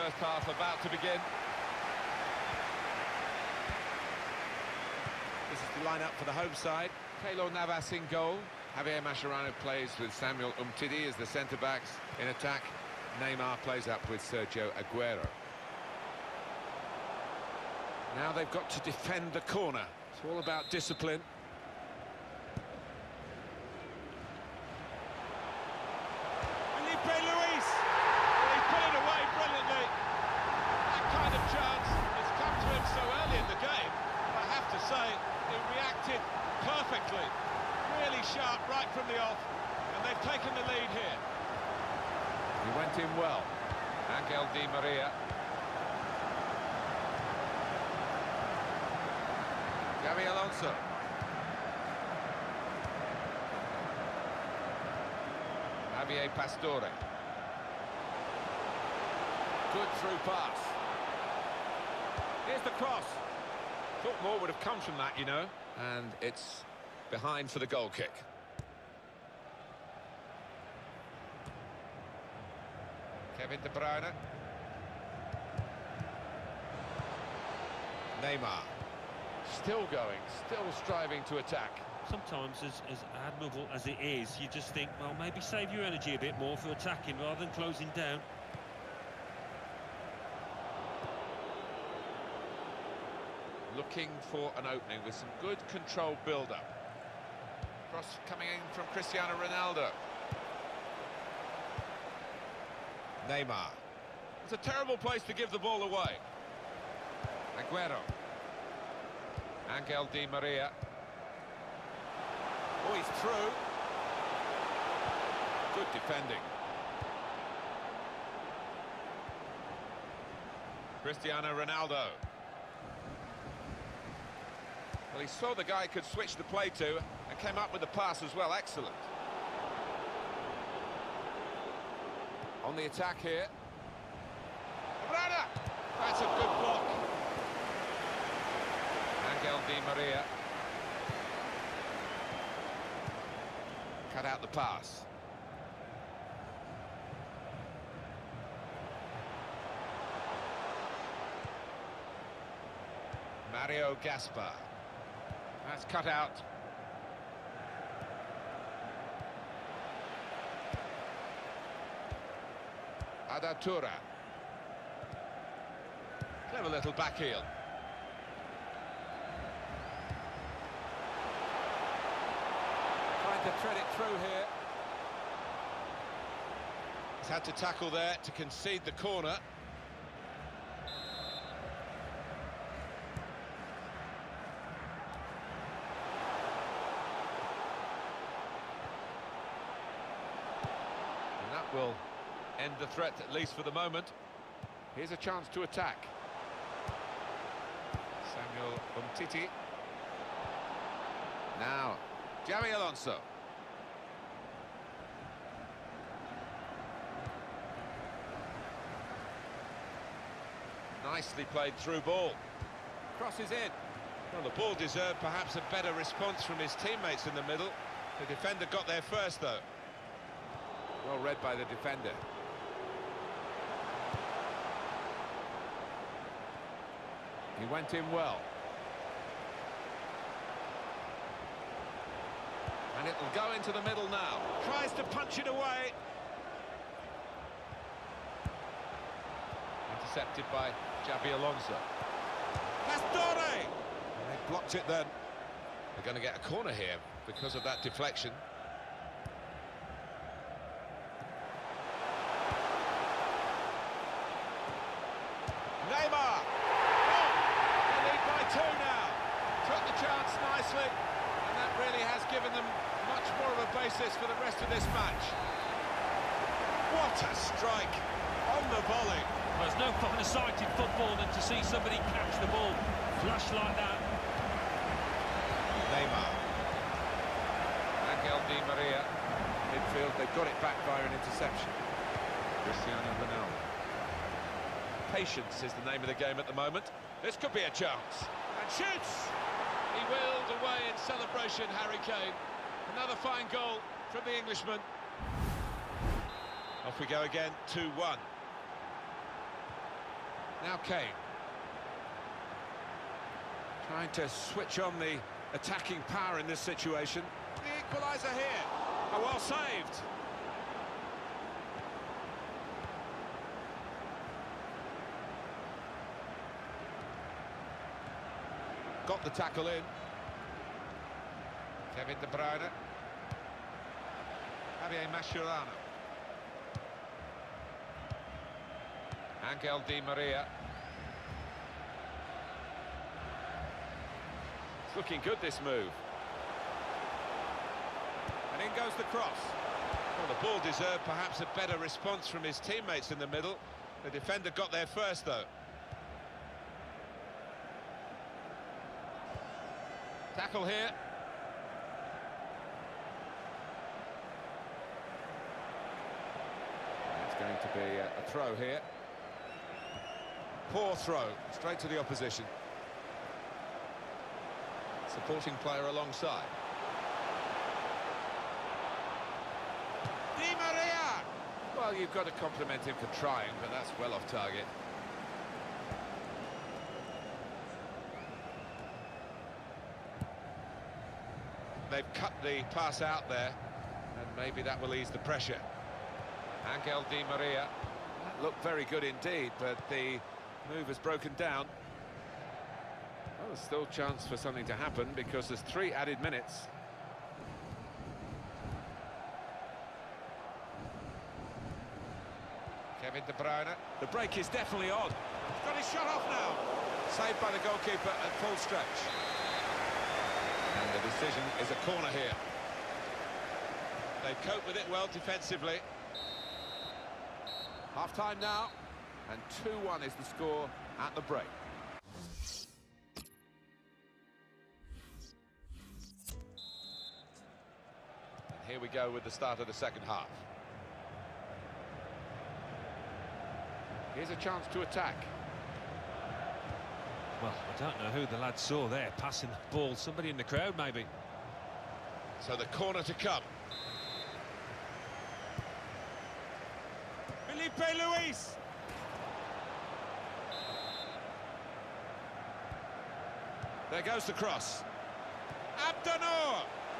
first half about to begin. This is the lineup for the home side. Keylor Navas in goal. Javier Mascherano plays with Samuel Umtiti as the centre-backs. In attack, Neymar plays up with Sergio Aguero. Now they've got to defend the corner. It's all about discipline. Felipe Luis! He put it away brilliantly. That kind of chance has come to him so early in the game. I have to say, he reacted perfectly. Really sharp right from the off, and they've taken the lead here. He went in well. Angel Di Maria. Xabi Alonso. Javier Pastore. Good through pass. Here's the cross. Thought more would have come from that, you know. And it's behind for the goal kick. Kevin De Bruyne. Neymar. Still going, still striving to attack. Sometimes, as admirable as it is, you just think, well, maybe save your energy a bit more for attacking rather than closing down. Looking for an opening with some good controlled build-up. Cross coming in from Cristiano Ronaldo. Neymar. It's a terrible place to give the ball away. Aguero. Angel Di Maria. Oh, he's through. Good defending. Cristiano Ronaldo. Well, he saw the guy could switch the play to and came up with the pass as well. Excellent. On the attack here. That's a good block. Angel Di Maria. Cut out the pass. Mario Gaspar. That's cut out. Arda Turan. Clever little back heel. Trying to thread it through here. He's had to tackle there to concede the corner. And that will end the threat, at least for the moment. Here's a chance to attack. Samuel Umtiti. Now, Xabi Alonso. Nicely played through ball. Crosses in. Well, the ball deserved perhaps a better response from his teammates in the middle. The defender got there first, though. Well read by the defender. He went in well. And it'll go into the middle now. Tries to punch it away. Intercepted by Xabi Alonso. Pastore! And they blocked it then. They're going to get a corner here because of that deflection. Neymar! Two now. Took the chance nicely, and that really has given them much more of a basis for the rest of this match. What a strike on the volley. There's no finer sight in football than to see somebody catch the ball flush like that. Neymar. Angel Di Maria. Midfield, they've got it back via an interception. Cristiano Ronaldo. Patience is the name of the game at the moment. This could be a chance. And shoots! He wheeled away in celebration, Harry Kane. Another fine goal from the Englishman. Off we go again, 2-1. Now Kane. Trying to switch on the attacking power in this situation. The equaliser here. Oh, well saved. Got the tackle in. Kevin De Bruyne. Javier Mascherano. Angel Di Maria. It's looking good, this move. And in goes the cross. Well, the ball deserved perhaps a better response from his teammates in the middle. The defender got there first, though. Tackle here. It's going to be a throw here. Poor throw, straight to the opposition. Supporting player alongside. Di Maria! Well, you've got to compliment him for trying, but that's well off target. They've cut the pass out there, and maybe that will ease the pressure. Angel Di Maria. That looked very good indeed, but the move has broken down. Well, there's still chance for something to happen because there's 3 added minutes. Kevin De Bruyne. The break is definitely on. He's got his shot off now. Saved by the goalkeeper at full stretch. And the decision is a corner here. They cope with it well defensively. Half-time now, and 2-1 is the score at the break. And here we go with the start of the second half. Here's a chance to attack. Well, I don't know who the lad saw there, passing the ball. Somebody in the crowd, maybe. So the corner to come. Felipe Luis. There goes the cross. Abdennour.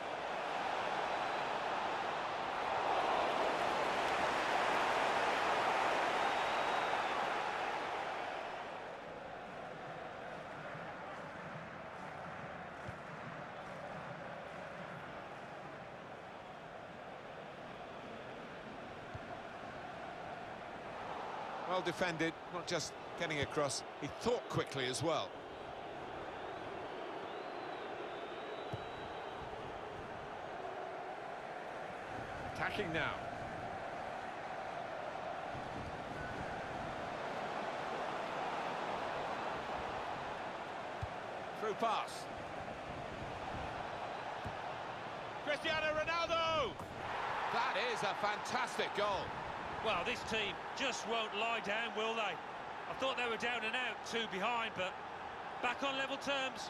Well defended, not just getting across, he thought quickly as well. Attacking now. Through pass. Cristiano Ronaldo! That is a fantastic goal. Well, this team just won't lie down, will they? I thought they were down and out, 2 behind, but back on level terms.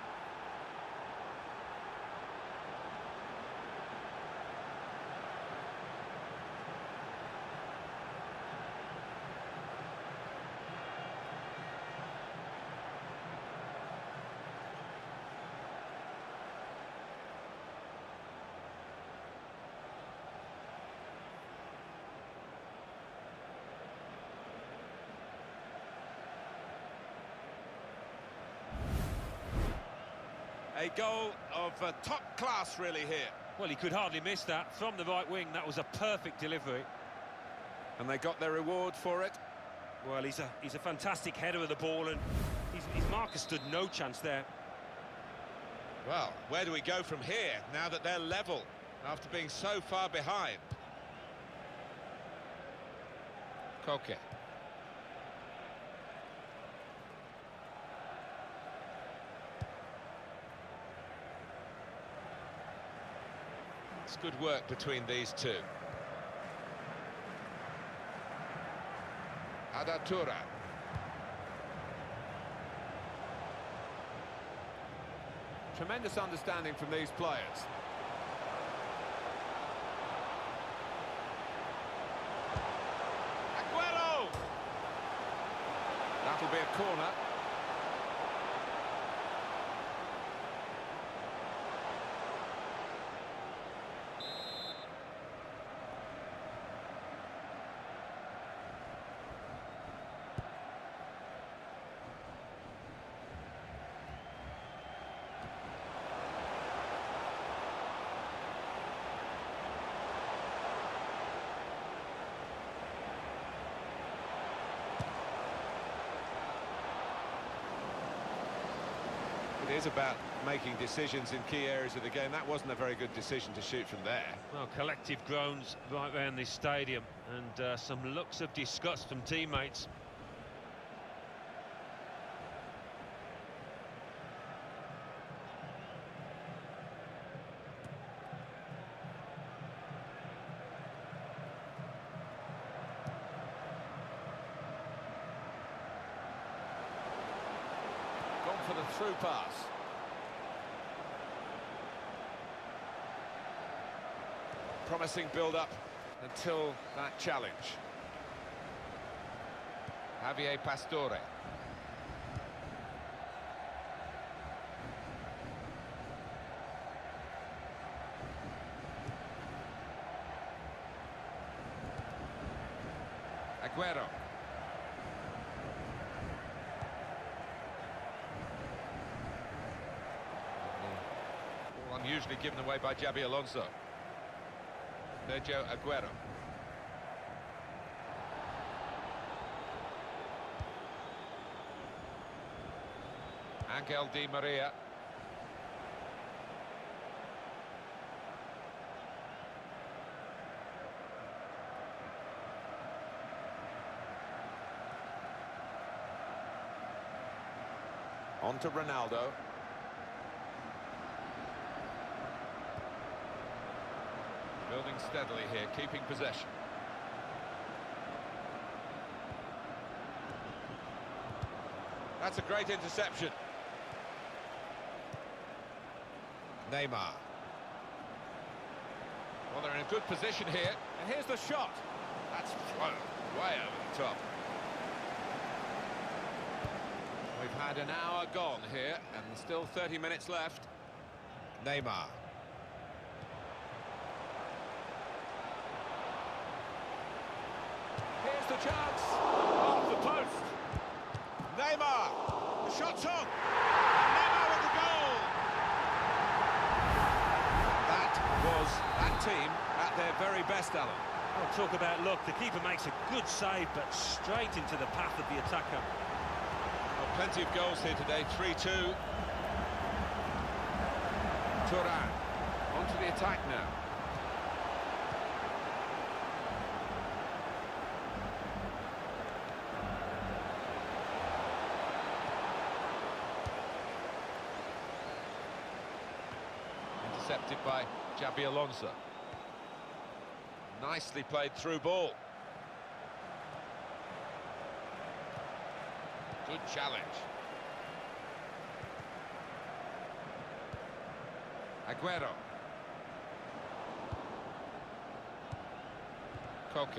A goal of top class, really, here. Well, he could hardly miss that. From the right wing, that was a perfect delivery. And they got their reward for it. Well, he's a fantastic header of the ball, and his marker stood no chance there. Well, where do we go from here, now that they're level, after being so far behind? Koke. It's good work between these two. Arda Turan. Tremendous understanding from these players. Aguero! That'll It'll be a corner. It is about making decisions in key areas of the game. That wasn't a very good decision to shoot from there. Well, collective groans right around this stadium, and some looks of disgust from teammates. Gone for the through pass. Promising build-up until that challenge. Javier Pastore. Aguero. Ball unusually given away by Xabi Alonso. Sergio Aguero. Angel Di Maria. On to Ronaldo. Building steadily here, keeping possession. That's a great interception. Neymar. Well, they're in a good position here. And here's the shot. That's thrown way over the top. We've had an hour gone here, and still 30 minutes left. Neymar. Here's the chance. Off the post. Neymar. The shot's on. Neymar with the goal. That was that team at their very best, Alan. Well, talk about luck. The keeper makes a good save, but straight into the path of the attacker. Well, plenty of goals here today. 3-2. Thuram. On to the attack now. Intercepted by Xabi Alonso. Nicely played through ball. Good challenge. Aguero. Koke.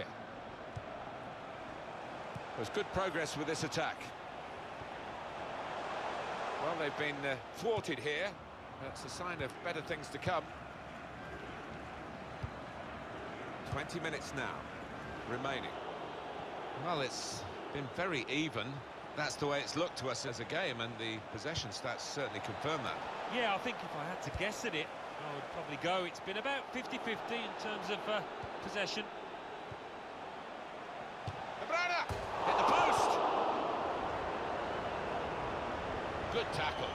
There's good progress with this attack. Well, they've been thwarted here. That's a sign of better things to come. 20 minutes now remaining. Well, it's been very even. That's the way it's looked to us as a game, and the possession stats certainly confirm that. Yeah, I think if I had to guess at it, I would probably go. It's been about 50-50 in terms of possession. De Bruyne hit the post. Good tackle.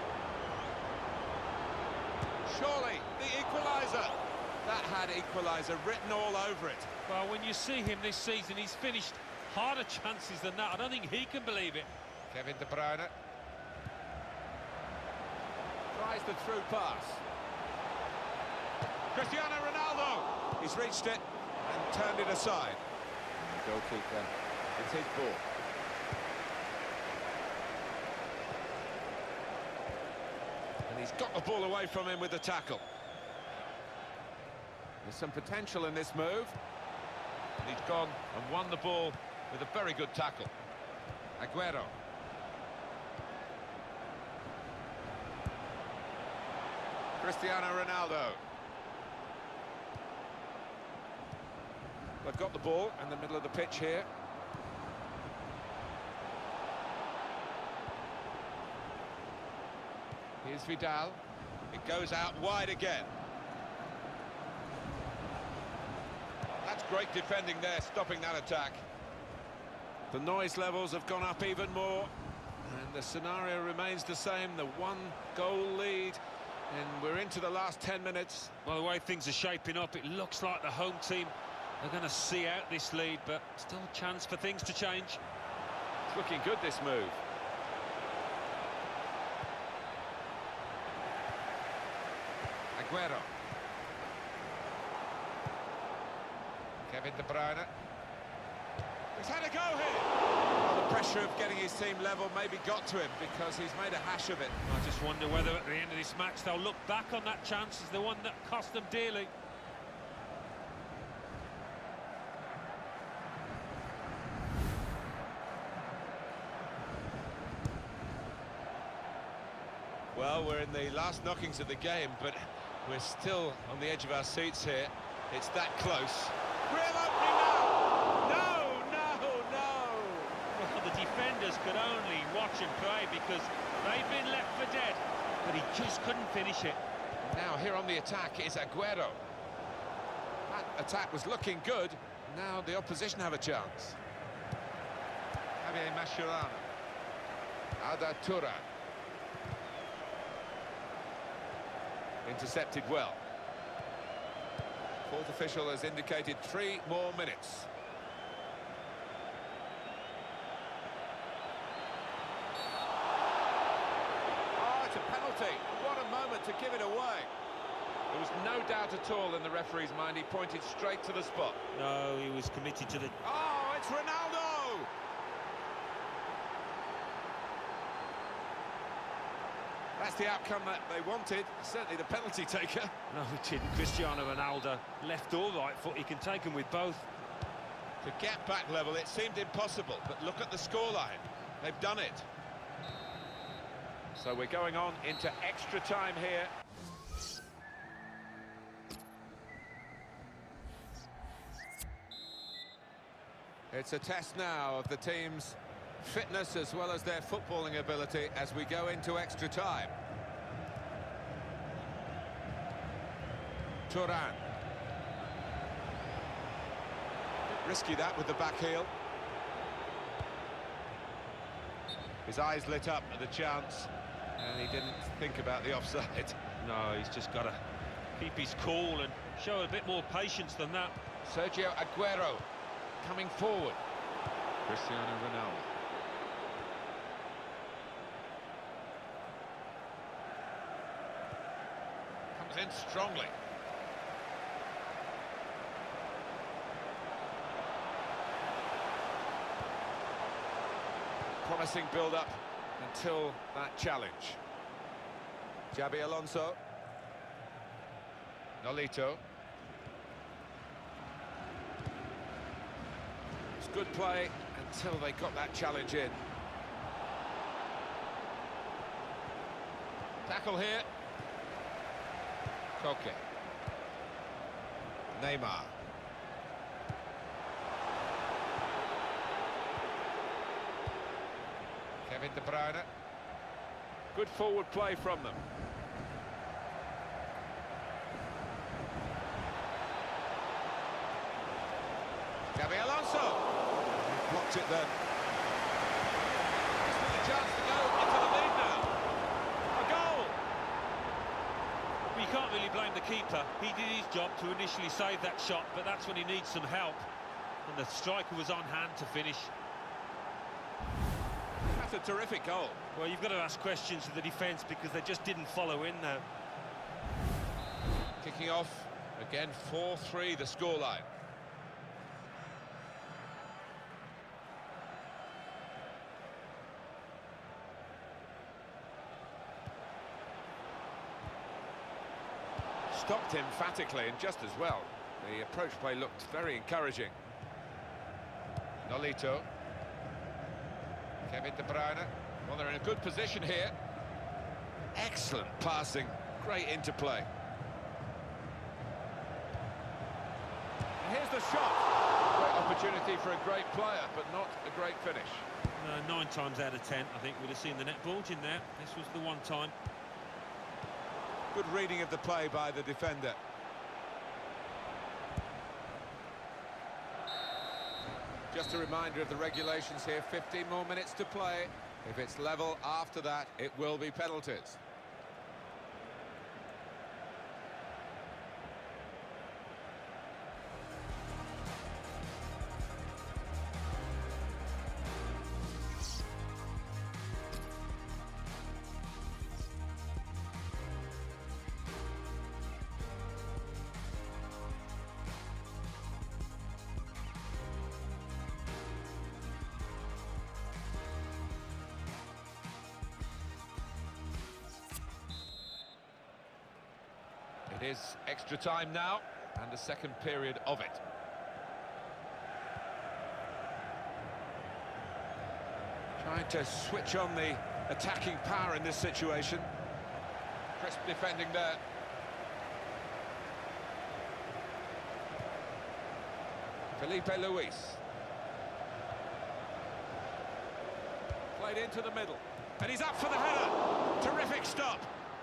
Surely the equaliser. That had equaliser written all over it. Well, when you see him this season, he's finished harder chances than that. I don't think he can believe it. Kevin De Bruyne tries the through pass. Cristiano Ronaldo. He's reached it and turned it aside. Goalkeeper, it's his ball. And he's got the ball away from him with the tackle. There's some potential in this move. And he's gone and won the ball with a very good tackle. Aguero. Cristiano Ronaldo. They've got the ball in the middle of the pitch here. Here's Vidal. It goes out wide again. That's great defending there, stopping that attack. The noise levels have gone up even more, and the scenario remains the same, the one-goal lead, and we're into the last 10 minutes. Well, the way things are shaping up, it looks like the home team are going to see out this lead, but still a chance for things to change. It's looking good, this move. Aguero. Kevin De Bruyne. He's had a go here. Well, the pressure of getting his team level maybe got to him because he's made a hash of it. I just wonder whether at the end of this match they'll look back on that chance as the one that cost them dearly. Well, we're in the last knockings of the game, but we're still on the edge of our seats here. It's that close. Real opening now! No! Well, the defenders could only watch and pray because they've been left for dead, but he just couldn't finish it. Now here on the attack is Aguero. That attack was looking good. Now the opposition have a chance. Javier Mascherano. Arda Turan. Intercepted well. Fourth official has indicated 3 more minutes. Oh, it's a penalty. What a moment to give it away. There was no doubt at all in the referee's mind. He pointed straight to the spot. No, he was committed to the... Oh, it's Ronaldo! That's the outcome that they wanted, certainly the penalty taker. No, he didn't. Cristiano Ronaldo, left or right foot, he can take them with both. To get back level, it seemed impossible, but look at the scoreline. They've done it. So we're going on into extra time here. It's a test now of the team's fitness as well as their footballing ability as we go into extra time. Turan. Risky that with the back heel. His eyes lit up at the chance and he didn't think about the offside. No, he's just got to keep his cool and show a bit more patience than that. Sergio Aguero coming forward. Cristiano Ronaldo. Comes in strongly. Promising build-up until that challenge. Xabi Alonso. Nolito. It's good play until they got that challenge in. Tackle here. Koke. Neymar. Kevin De Bruyne. Good forward play from them. Xabi Alonso. Blocked it then. This was a chance to go into the lead now. A goal! You can't really blame the keeper. He did his job to initially save that shot, but that's when he needs some help. And the striker was on hand to finish. That's a terrific goal. Well, you've got to ask questions of the defence because they just didn't follow in there. Kicking off, again 4-3 the scoreline. Stopped emphatically and just as well. The approach play looked very encouraging. Nolito. Kevin De Bruyne. Well, they're in a good position here. Excellent passing Great interplay. Here's the shot. Great opportunity for a great player, but not a great finish. 9 times out of 10, I think we'd have seen the net bulge in there. This was the one time. Good reading of the play by the defender. Just a reminder of the regulations here, 15 more minutes to play. If it's level after that, it will be penalties. It is extra time now, and the second period of it. Trying to switch on the attacking power in this situation. Crisp defending there. Filipe Luis. Played into the middle, and he's up for the header. Terrific stop.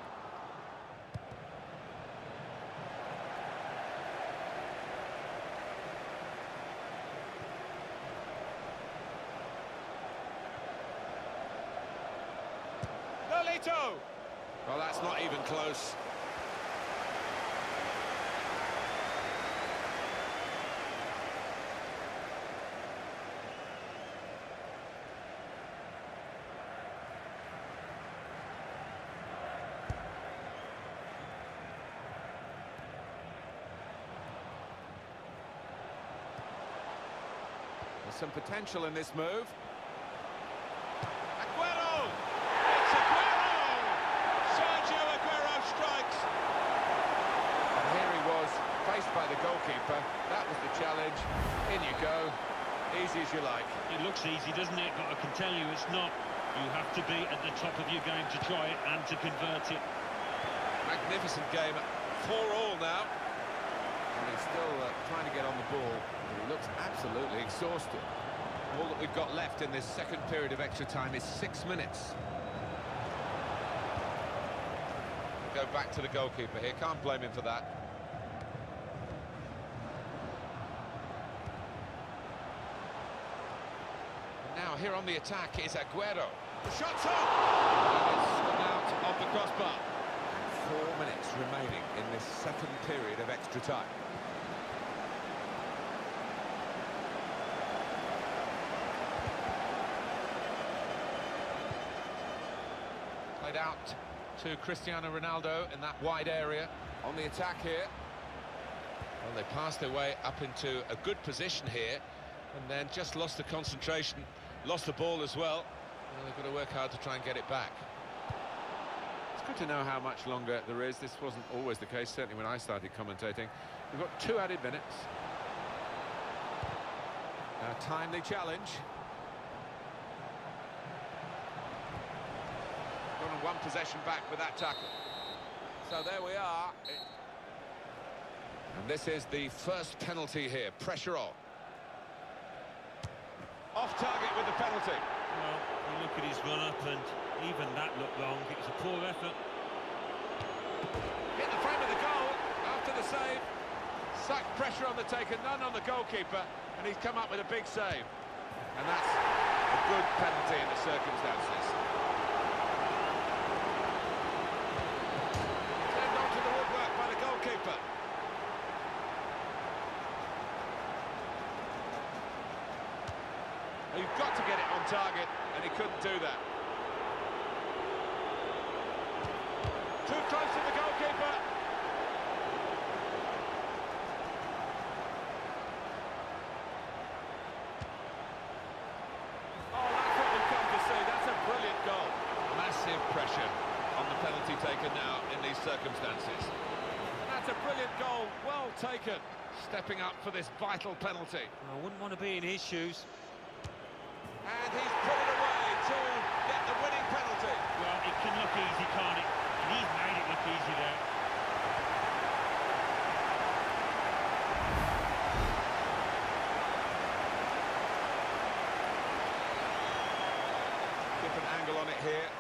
Well, that's not even close. There's some potential in this move. By the goalkeeper, that was the challenge. In you go, easy as you like. It looks easy, doesn't it? But I can tell you it's not. You have to be at the top of your game to try it and to convert it. Magnificent game, 4-4 now. And he's still trying to get on the ball. He looks absolutely exhausted. All that we've got left in this second period of extra time is 6 minutes. Go back to the goalkeeper here, can't blame him for that. Now here on the attack is Aguero. The shot's on! And it's gone out of the crossbar. 4 minutes remaining in this second period of extra time. Played out to Cristiano Ronaldo in that wide area. On the attack here. Well, they passed their way up into a good position here, and then just lost the concentration. Lost the ball as well. Well, they've got to work hard to try and get it back. It's good to know how much longer there is. This wasn't always the case, certainly when I started commentating. We've got 2 added minutes. A timely challenge. Got on 1 possession back with that tackle. So there we are. And this is the first penalty here. Pressure on. Off target with the penalty. Well, you look at his run-up, and even that looked long. It was a poor effort. Hit the frame of the goal after the save. Sucked pressure on the taker, none on the goalkeeper, and he's come up with a big save. And that's a good penalty in the circumstances. Turned onto the woodwork by the goalkeeper. You've got to get it on target, and he couldn't do that. Too close to the goalkeeper. Oh, that's what we've come to see. That's a brilliant goal. Massive pressure on the penalty taker now in these circumstances. That's a brilliant goal, well taken. Stepping up for this vital penalty. I wouldn't want to be in his shoes. And he's put it away to get the winning penalty. Well, it can look easy, can't it? And he's made it look easy there. it here.